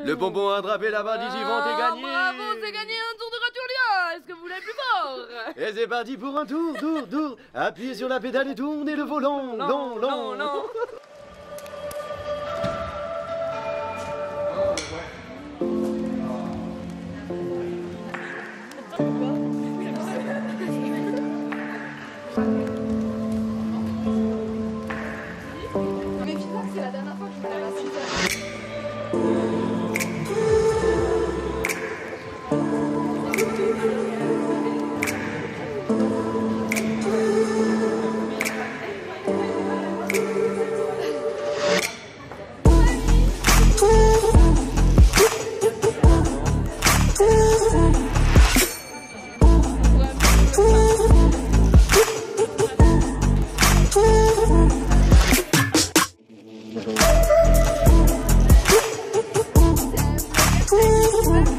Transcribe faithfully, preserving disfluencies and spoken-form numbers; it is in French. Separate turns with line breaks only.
Le bonbon attrapé la partie suivante est gagné.
Bravo, c'est gagné un tour de Raturlia. Est-ce que vous voulez plus fort?
Et c'est parti pour un tour, tour, tour. Appuyez sur la pédale et tournez le volant.
Non,
non, non,
non, non.
Mais putain, c'est la dernière fois que je me lave à six heures.
Thank you.